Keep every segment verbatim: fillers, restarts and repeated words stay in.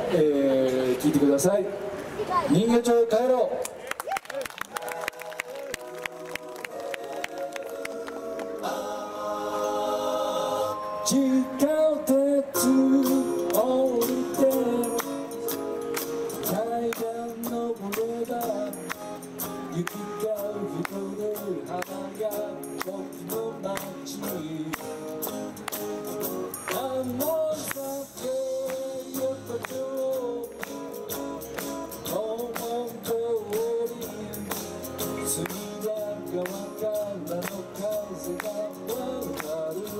えー、聴いてください。人形町へ帰ろう。地下鉄降りて階段登れば雪が降る花が僕の街あの酒横丁本通り隅田川からの風がわかる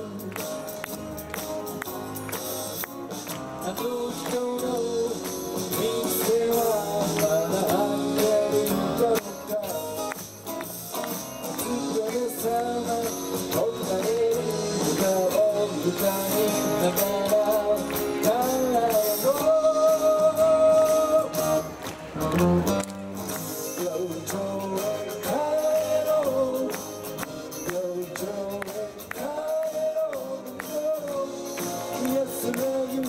あの人の店はまだ開いてるだろうかお疲れ様おかえり歌を歌いながら帰ろう路上へ帰ろう路上へ帰ろう安らぎ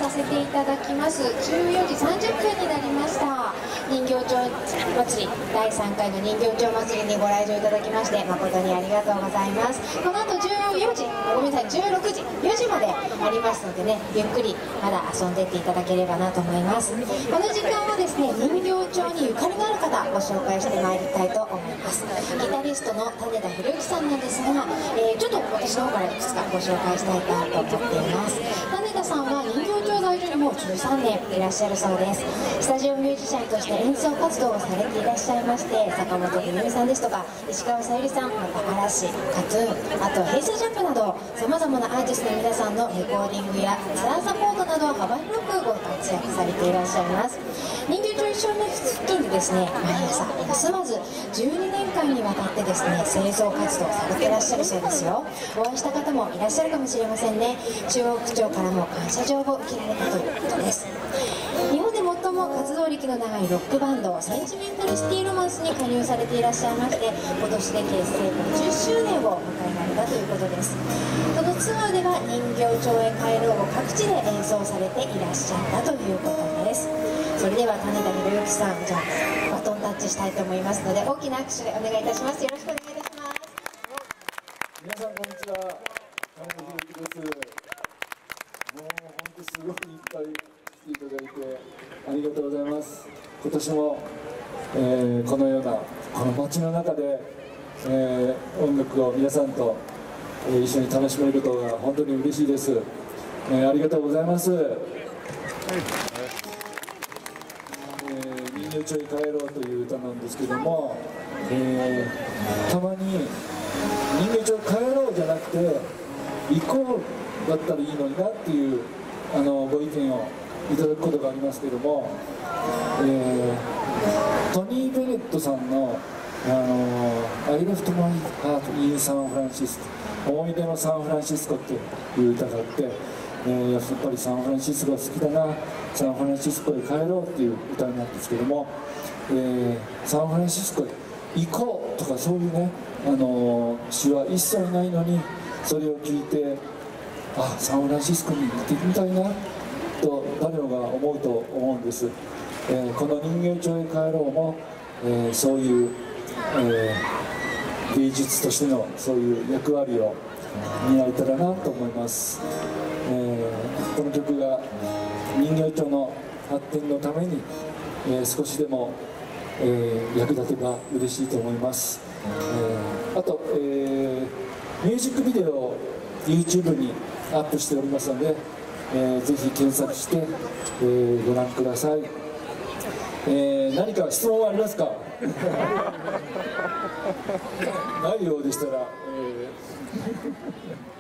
させていただきます。じゅうよじさんじゅっぷんになりました。人形町祭りだいさんかいの人形町祭りにご来場いただきまして誠にありがとうございます。この後じゅうよじごめんなさいじゅうろくじよじまでありますのでね、ゆっくりまだ遊んでっていただければなと思います。この時間はですね、人形町にゆかりのある方ご紹介してまいりたいと思います。ギタリストの種田博之さんなんですが、えー、ちょっと私の方からいくつかご紹介したいなと思っています。種田さんは人形町在住にもうじゅうさんねんいらっしゃるそうです。スタジオミュージシャンとして演奏活動をされていらっしゃいまして、坂本冬美さんですとか石川さゆりさん、また嵐、カトゥーン、あと平成ジャンプなどさまざまなアーティストの皆さんのレコーディングやツアーサポートなど幅広くご活躍されていらっしゃいます。人形町一生懸付近でですね、毎朝休まずじゅうにねんかんにわたってですね、清掃活動されていらっしゃるそうですよ。お会いした方もいらっしゃるかもしれませんね。中央区長からも感謝状を受けられたということです。日本で最も活動歴の長いロックバンドセンチメンタルシティロマンスに加入されていらっしゃいまして、今年で結成ごじゅっしゅうねんを迎えられたということです。そのツアーでは人形町へ帰ろうを各地で演奏されていらっしゃったということです。それでは種田博之さん、じゃあバトンタッチしたいと思いますので大きな拍手でお願いいたします。よろしくお願いいたします。 皆さんこんにちは、種田博之です。もう本当すごいいっぱい来ていただいてありがとうございます。今年も、えー、このようなこの街の中で、えー、音楽を皆さんと、えー、一緒に楽しめることが本当に嬉しいです。えー、ありがとうございます。人形町へ帰ろうという歌なんですけども、えー、たまに人形町へ帰ろうじゃなくて行こうだったらいいのになっていうあのご意見をいただくことがありますけども、えー、トニー・ベネットさんの「あの I left my heart in San Francisco」思い出のサンフランシスコっていう歌があって、えー、やっぱりサンフランシスコが好きだな、サンフランシスコへ帰ろうっていう歌なんですけども、えー、サンフランシスコへ行こうとかそういうね、あのー、詩は一切ないのに、それを聞いてあ、サンフランシスコに行ってみたいなと誰もが思うと思うんです。えー、この人形町へ帰ろうも、えー、そういう、えー、芸術としてのそういう役割を担えたらなと思います。えー、この曲が人形町の発展のために、えー、少しでも、えー、役立てば嬉しいと思います。えー、あと、えー、ミュージックビデオを YouTube にアップしておりますので、えー、ぜひ検索して、えー、ご覧ください。えー、何か質問はありますか？ないようでしたら、えー